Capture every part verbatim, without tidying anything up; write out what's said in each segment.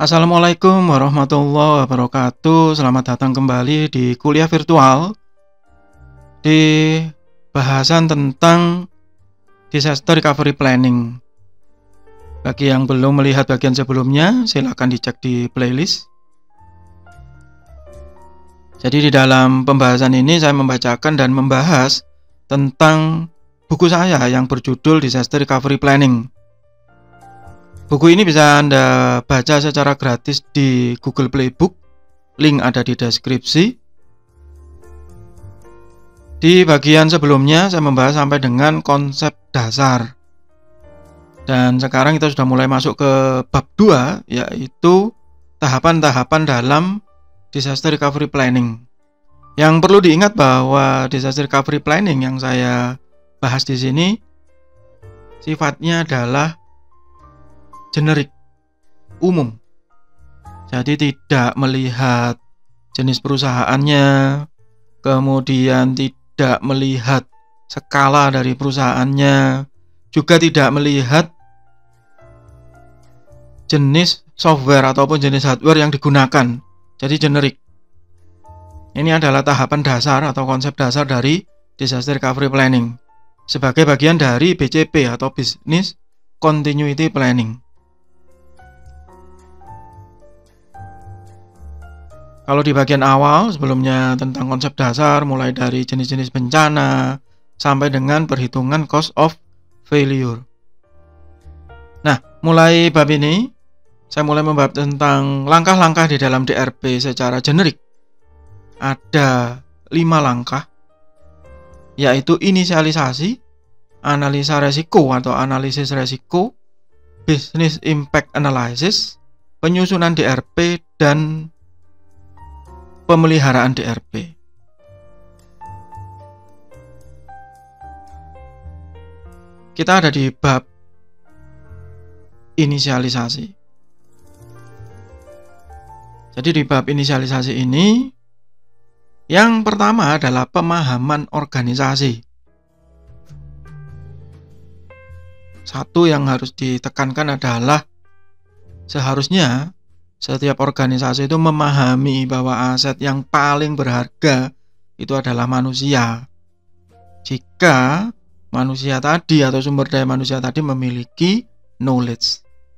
Assalamualaikum warahmatullahi wabarakatuh. Selamat datang kembali di kuliah virtual di bahasan tentang disaster recovery planning. Bagi yang belum melihat bagian sebelumnya, silakan dicek di playlist. Jadi di dalam pembahasan ini saya membacakan dan membahas tentang buku saya yang berjudul Disaster Recovery Planning. Buku ini bisa Anda baca secara gratis di Google Playbook, link ada di deskripsi. Di bagian sebelumnya saya membahas sampai dengan konsep dasar. Dan sekarang kita sudah mulai masuk ke bab dua, yaitu tahapan-tahapan dalam disaster recovery planning. Yang perlu diingat bahwa disaster recovery planning yang saya bahas di sini sifatnya adalah generik, umum. Jadi tidak melihat jenis perusahaannya, kemudian tidak melihat skala dari perusahaannya, juga tidak melihat jenis software ataupun jenis hardware yang digunakan. Jadi generik. Ini adalah tahapan dasar atau konsep dasar dari disaster recovery planning sebagai bagian dari B C P atau Business Continuity Planning. Kalau di bagian awal sebelumnya tentang konsep dasar mulai dari jenis-jenis bencana sampai dengan perhitungan cost of failure. Nah, mulai bab ini saya mulai membahas tentang langkah-langkah di dalam D R P secara generik. Ada lima langkah, yaitu inisialisasi, analisa resiko atau analisis resiko, business impact analysis, penyusunan D R P, dan pemeliharaan D R P. Kita ada di bab inisialisasi. Jadi di bab inisialisasi ini, yang pertama adalah pemahaman organisasi. Satu yang harus ditekankan adalah seharusnya setiap organisasi itu memahami bahwa aset yang paling berharga itu adalah manusia. Jika manusia tadi atau sumber daya manusia tadi memiliki knowledge.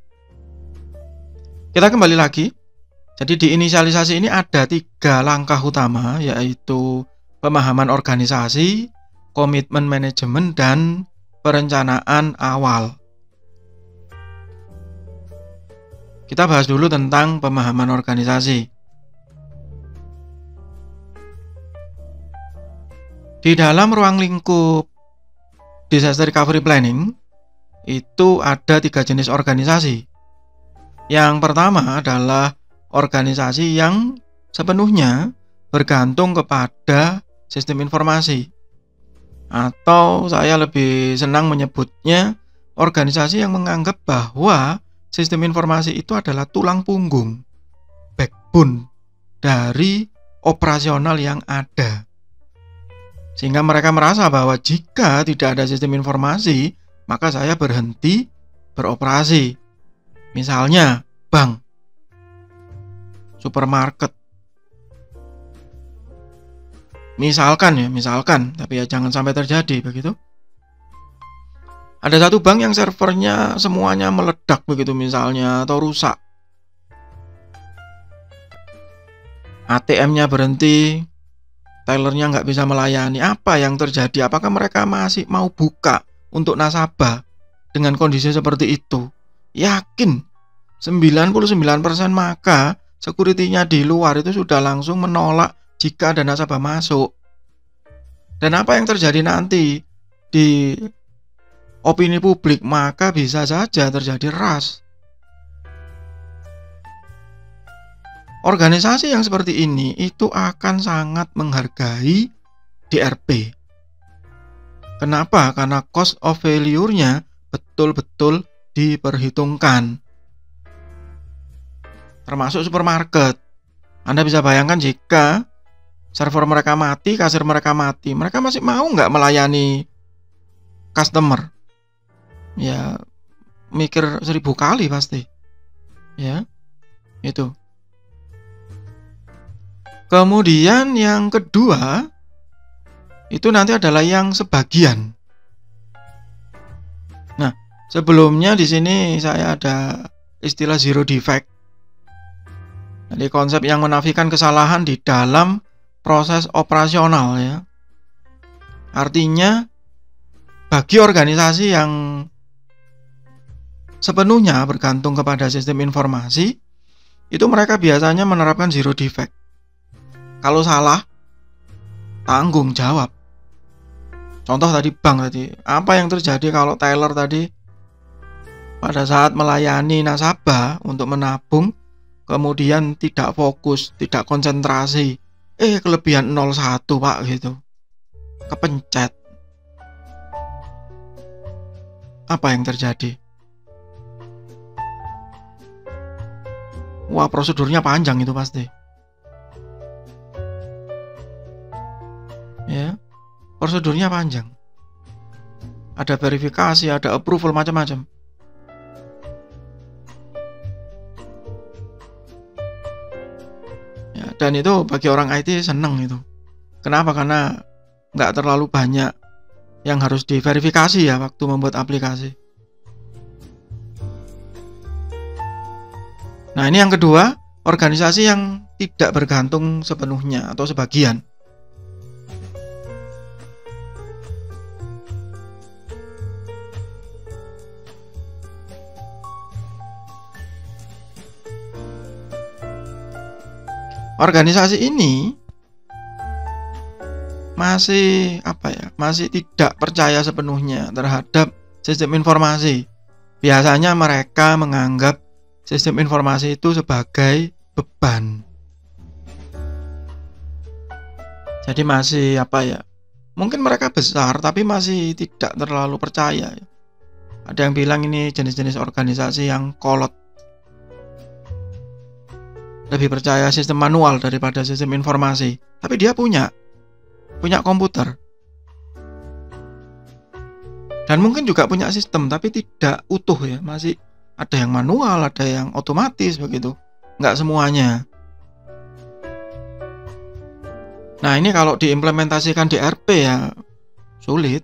Kita kembali lagi. Jadi di inisialisasi ini ada tiga langkah utama, yaitu pemahaman organisasi, komitmen manajemen, dan perencanaan awal. Kita bahas dulu tentang pemahaman organisasi. Di dalam ruang lingkup disaster recovery planning itu ada tiga jenis organisasi. Yang pertama adalah organisasi yang sepenuhnya bergantung kepada sistem informasi, atau saya lebih senang menyebutnya organisasi yang menganggap bahwa sistem informasi itu adalah tulang punggung, backbone dari operasional yang ada. Sehingga mereka merasa bahwa jika tidak ada sistem informasi, maka saya berhenti beroperasi. Misalnya, bank, supermarket. Misalkan ya, misalkan, tapi ya jangan sampai terjadi begitu. Ada satu bank yang servernya semuanya meledak begitu misalnya, atau rusak. A T M-nya berhenti, tellernya nggak bisa melayani. Apa yang terjadi? Apakah mereka masih mau buka untuk nasabah dengan kondisi seperti itu? Yakin sembilan puluh sembilan persen maka security-nya di luar itu sudah langsung menolak jika ada nasabah masuk. Dan apa yang terjadi nanti di opini publik, maka bisa saja terjadi rush. Organisasi yang seperti ini itu akan sangat menghargai D R P. Kenapa? Karena cost of failure-nya betul-betul diperhitungkan. Termasuk supermarket. Anda bisa bayangkan jika server mereka mati, kasir mereka mati, mereka masih mau nggak melayani customer? Ya mikir seribu kali pasti, ya. Itu. Kemudian yang kedua itu nanti adalah yang sebagian. Nah, sebelumnya di sini saya ada istilah zero defect. Jadi konsep yang menafikan kesalahan di dalam proses operasional ya. Artinya bagi organisasi yang sepenuhnya bergantung kepada sistem informasi, itu mereka biasanya menerapkan zero defect. Kalau salah, tanggung jawab. Contoh tadi bank tadi, apa yang terjadi kalau teller tadi pada saat melayani nasabah untuk menabung, kemudian tidak fokus, tidak konsentrasi, eh kelebihan nol satu pak gitu, kepencet. Apa yang terjadi? Wah, prosedurnya panjang itu pasti. Ya, prosedurnya panjang. Ada verifikasi, ada approval, macam-macam. Ya, dan itu bagi orang I T seneng itu. Kenapa? Karena nggak terlalu banyak yang harus diverifikasi ya waktu membuat aplikasi. Nah, ini yang kedua, organisasi yang tidak bergantung sepenuhnya atau sebagian. Organisasi ini masih apa ya? Masih tidak percaya sepenuhnya terhadap sistem informasi. Biasanya mereka menganggap sistem informasi itu sebagai beban. Jadi masih apa ya? Mungkin mereka besar tapi masih tidak terlalu percaya. Ada yang bilang ini jenis-jenis organisasi yang kolot. Lebih percaya sistem manual daripada sistem informasi. Tapi dia punya punya komputer. Dan mungkin juga punya sistem tapi tidak utuh ya, masih ada yang manual, ada yang otomatis begitu. Nggak semuanya. Nah, ini kalau diimplementasikan di R P ya sulit.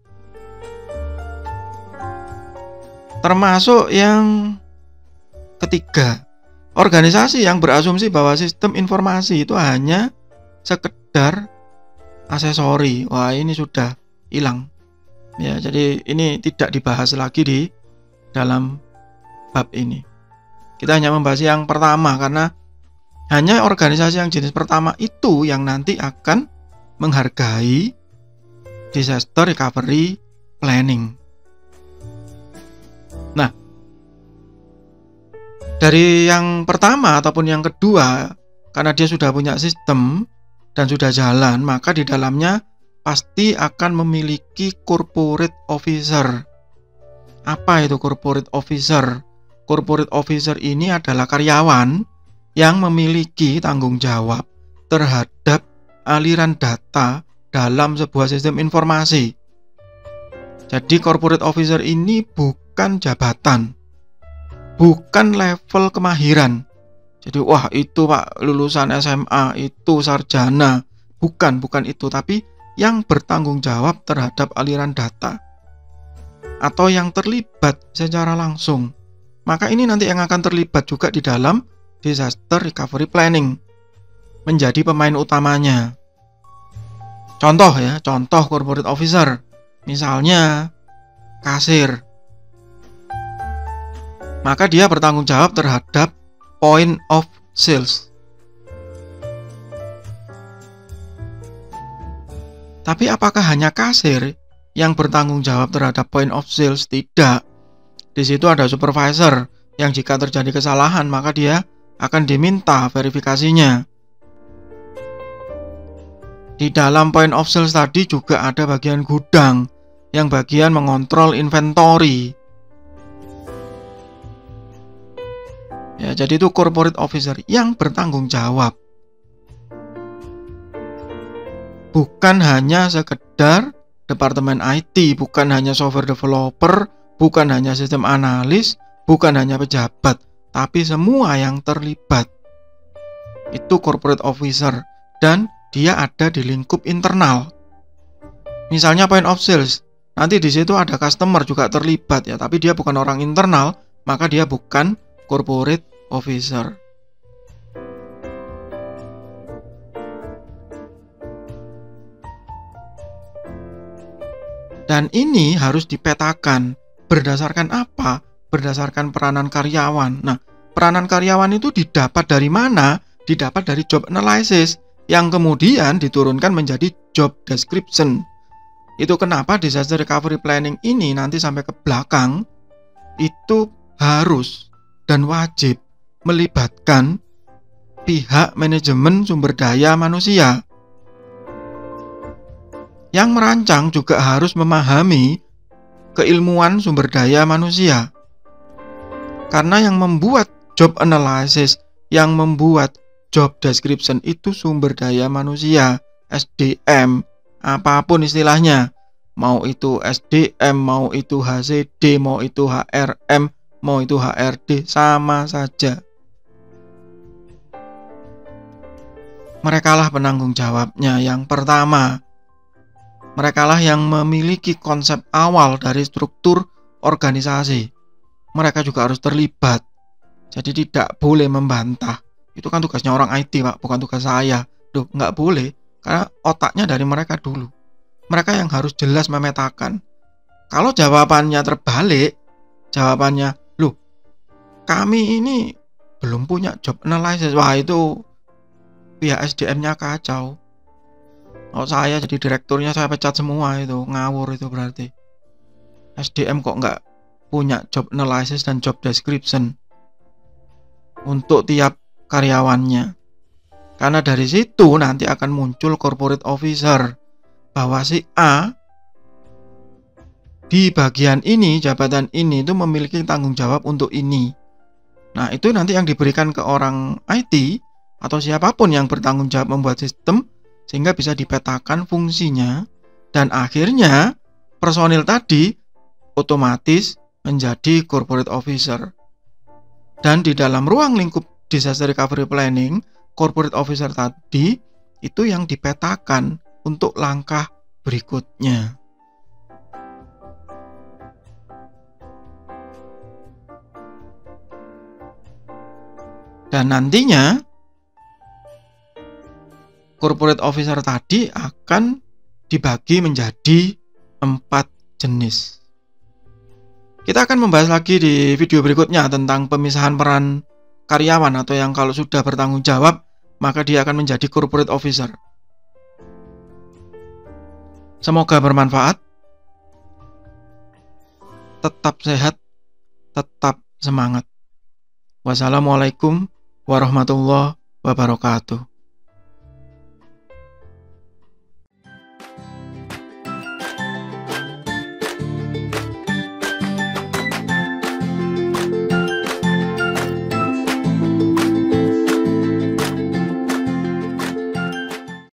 Termasuk yang ketiga, organisasi yang berasumsi bahwa sistem informasi itu hanya sekedar aksesori. Wah, ini sudah hilang. Ya, jadi ini tidak dibahas lagi di dalam bab ini. Kita hanya membahas yang pertama karena hanya organisasi yang jenis pertama itu yang nanti akan menghargai disaster recovery planning. Nah, dari yang pertama ataupun yang kedua, karena dia sudah punya sistem dan sudah jalan, maka di dalamnya pasti akan memiliki corporate officer. Apa itu corporate officer? Corporate officer ini adalah karyawan yang memiliki tanggung jawab terhadap aliran data dalam sebuah sistem informasi. Jadi corporate officer ini bukan jabatan, bukan level kemahiran. Jadi wah itu pak lulusan S M A, itu sarjana. Bukan, bukan itu. Tapi yang bertanggung jawab terhadap aliran data atau yang terlibat secara langsung. Maka ini nanti yang akan terlibat juga di dalam disaster recovery planning, menjadi pemain utamanya. Contoh ya, contoh corporate officer. Misalnya kasir. Maka dia bertanggung jawab terhadap point of sales. Tapi apakah hanya kasir yang bertanggung jawab terhadap point of sales? Tidak. Di situ ada supervisor yang jika terjadi kesalahan maka dia akan diminta verifikasinya. Di dalam point of sales tadi juga ada bagian gudang yang bagian mengontrol inventory. Ya, jadi itu corporate officer yang bertanggung jawab. Bukan hanya sekedar departemen I T, bukan hanya software developer, bukan hanya sistem analis, bukan hanya pejabat, tapi semua yang terlibat. Itu corporate officer dan dia ada di lingkup internal. Misalnya point of sales, nanti di situ ada customer juga terlibat ya, tapi dia bukan orang internal, maka dia bukan corporate officer. Dan ini harus dipetakan. Berdasarkan apa? Berdasarkan peranan karyawan. Nah, peranan karyawan itu didapat dari mana? Didapat dari job analysis yang kemudian diturunkan menjadi job description. Itu kenapa disaster recovery planning ini nanti sampai ke belakang itu harus dan wajib melibatkan pihak manajemen sumber daya manusia. Yang merancang juga harus memahami keilmuan sumber daya manusia. Karena yang membuat job analysis, yang membuat job description itu sumber daya manusia, S D M, apapun istilahnya. Mau itu S D M, mau itu H C D, mau itu H R M, mau itu H R D, sama saja. Merekalah penanggung jawabnya. Yang pertama, merekalah yang memiliki konsep awal dari struktur organisasi. Mereka juga harus terlibat. Jadi tidak boleh membantah. Itu kan tugasnya orang I T, Pak, bukan tugas saya. Duh, nggak boleh, karena otaknya dari mereka dulu. Mereka yang harus jelas memetakan. Kalau jawabannya terbalik, jawabannya, loh, kami ini belum punya job analysis. Wah, itu pihak S D M-nya kacau. Oh, saya jadi direkturnya saya pecat semua, itu ngawur itu berarti. S D M kok nggak punya job analysis dan job description untuk tiap karyawannya. Karena dari situ nanti akan muncul corporate officer bahwa si A di bagian ini, jabatan ini itu memiliki tanggung jawab untuk ini. Nah, itu nanti yang diberikan ke orang I T atau siapapun yang bertanggung jawab membuat sistem, sehingga bisa dipetakan fungsinya, dan akhirnya personil tadi otomatis menjadi corporate officer. Dan di dalam ruang lingkup disaster recovery planning, corporate officer tadi itu yang dipetakan untuk langkah berikutnya. Dan nantinya corporate officer tadi akan dibagi menjadi empat jenis. Kita akan membahas lagi di video berikutnya tentang pemisahan peran karyawan, atau yang kalau sudah bertanggung jawab maka dia akan menjadi corporate officer. Semoga bermanfaat. Tetap sehat, tetap semangat. Wassalamualaikum warahmatullahi wabarakatuh.